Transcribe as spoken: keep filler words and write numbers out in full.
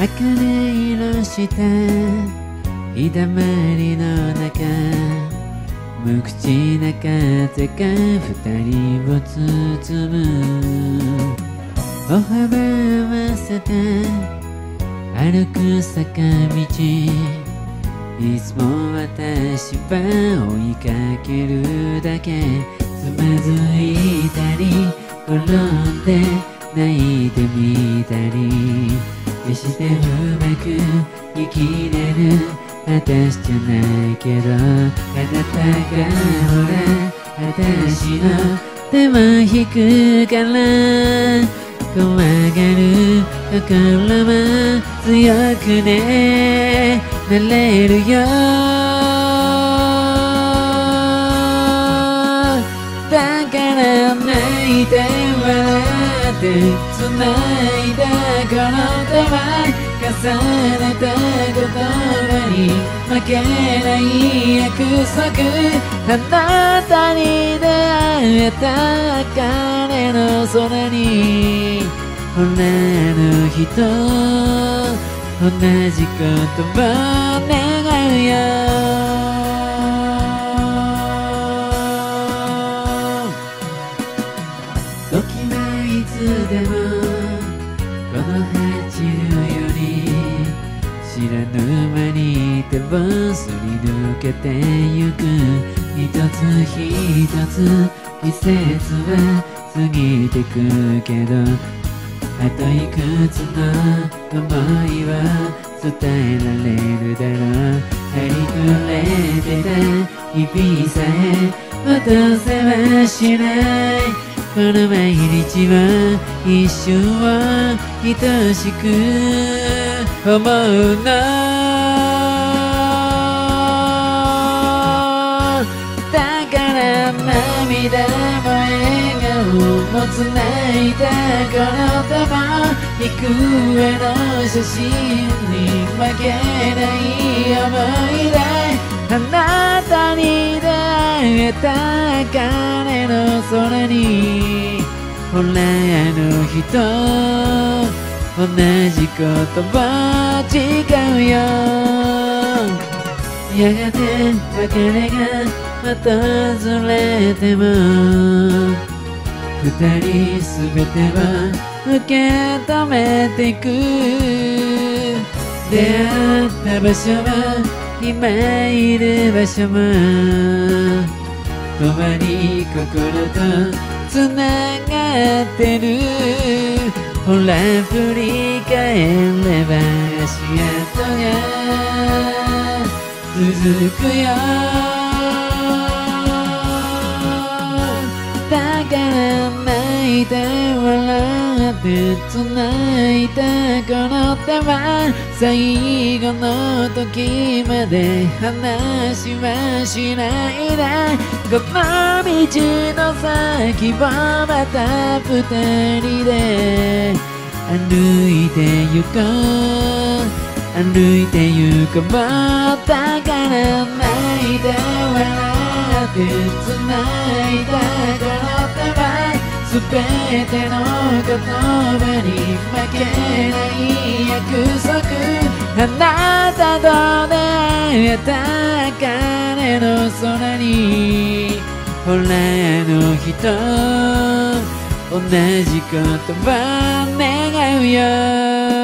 明るい色した日だまりの中、無口な風が二人を包む。歩幅合わせて歩く坂道、いつも私は追いかけるだけ。つまずいたり転んで泣いてみたり、決してうまく生きれる私じゃないけど、あなたがほら私の手を引くから、怖がる心も強くねなれるよ。だから泣いて笑って繋いだこの手は、重ねた言葉に負けない約束。あなたに出会えた彼の空に、ほらあの日と同じことを願うよ。時はいつでもこの走るより、知らぬ間に手をすり抜けてゆく。一つ一つ季節は過ぎてくけど、あといくつの想いは伝えられるだろう。張りくれてた日々さえ戻せはしない。この毎日は一瞬を愛しく思うの。だから涙も笑顔もつないだこの手も、幾重の写真に負けない思い出。あなたに出会えた彼の空に、ほらあの日と同じことを誓うよ。やがて別れが訪れても、二人すべてを受け止めていく。出会った場所も今いる場所も、共に心とつながってる。ほら振り返れば足跡が続くよ。だから泣いて笑って繋いだこの手は、最後の時まで話はしないで。この道の先をまた二人で歩いてゆこう、歩いてゆこう。だから泣いて笑って繋いだこの手は、すべての言葉に負けない約束。あなたと出会えた彼の空に、ほらあの日と同じことを願うよ。